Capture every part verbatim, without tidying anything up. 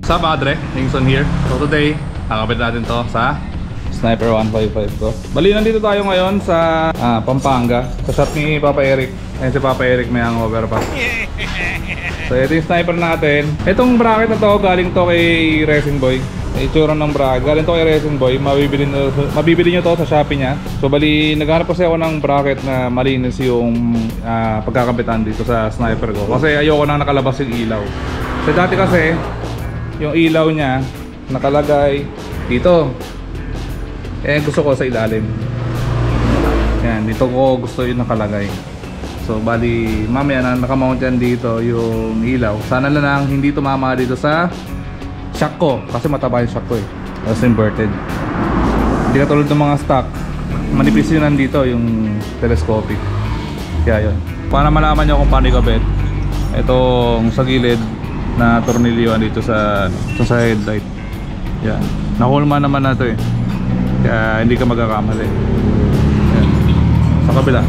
What's up, Adre? Ningson here. So today, kakabit natin to sa Sniper one fifty-five ko. Bali, nandito tayo ngayon sa ah, Pampanga, sa shop ni Papa Eric. Ayan si Papa Eric, may hangover pa. So ito yung sniper natin. Itong bracket na to, galing to kay Racing Boy. Itsura ng bracket, galing to kay Racing Boy. Mabibili nyo, mabibili nyo to sa Shopee niya. So bali, naghanap kasi ako ng bracket na malinis yung uh, pagkakabitan dito sa sniper ko. Kasi ayoko nang nakalabas yung ilaw. So dati kasi, yung ilaw niya nakalagay dito. Eh gusto ko sa ilalim. Yan, dito ko gusto yung nakalagay. So bali, mamaya na nakamount yan dito yung ilaw. Sana lang hindi tumama dito sa shock ko, kasi mataba yung shock ko eh. Tapos inverted. Hindi ka tulad ng mga stock, manipis yun nandito yung telescopic. Kaya yun. Para malaman nyo kung paano ikabit itong sa gilid na tornilyo dito sa, sa headlight. Yan. Nahulma naman na ito eh. Kaya hindi ka magkakamali. Yan. Sa kabila.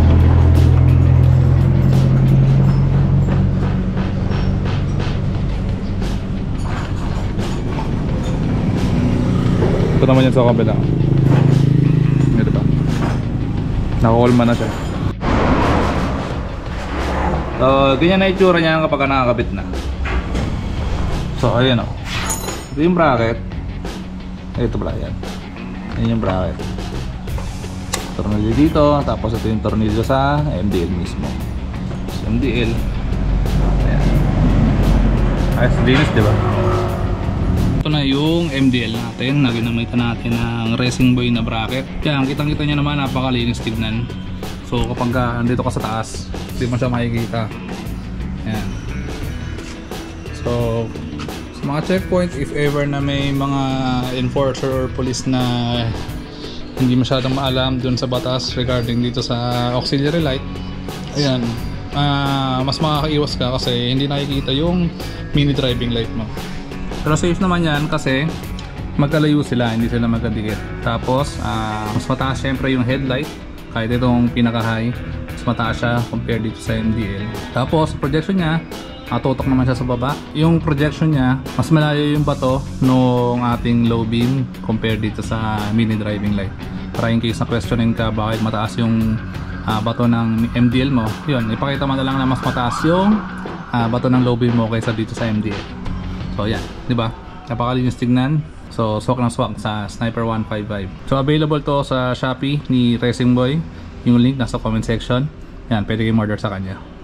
Ito naman yan sa kabila. Yan, diba? Nakakulma na siya. So, ganyan na itsura niya kapag nakakabit na. So, ayan o. Ito yung bracket. Ito pala yan. Ayan yung bracket. Tornilyo dito. Tapos ito yung tornilyo sa M D L mismo. So, M D L. Ayan. Ayos, linis diba? Ito na yung M D L natin na ginamitan natin ng Racing Boy na bracket. Kaya kitang kita nyo naman, napakalinis tignan. So kapag uh, andito ka sa taas, hindi mo siya makikita. Ayan. So sa mga checkpoint, if ever na may mga enforcer or police na hindi masyadong maalam dun sa batas regarding dito sa auxiliary light, ayan, uh, mas makakaiwas ka kasi hindi nakikita yung mini driving light mo. Pero safe naman yan kasi magkalayo sila, hindi sila magkadikit. Tapos uh, mas mataas syempre yung headlight, kahit itong pinaka high, mas mataas siya compared dito sa M D L. Tapos projection nya, matutok naman siya sa baba. Yung projection nya, mas malayo yung bato nung ating low beam compared dito sa mini driving light. Para in case na questionin ka bakit mataas yung uh, bato ng M D L mo, yun, ipakita mo na lang na mas mataas yung uh, bato ng low beam mo kaysa dito sa M D L. So yan, di ba? Napakalinis tignan. So swak ng swak sa Sniper one fifty-five. So available to sa Shopee ni Racing Boy. Yung link nasa comment section. Yan, pwede kayong order sa kanya.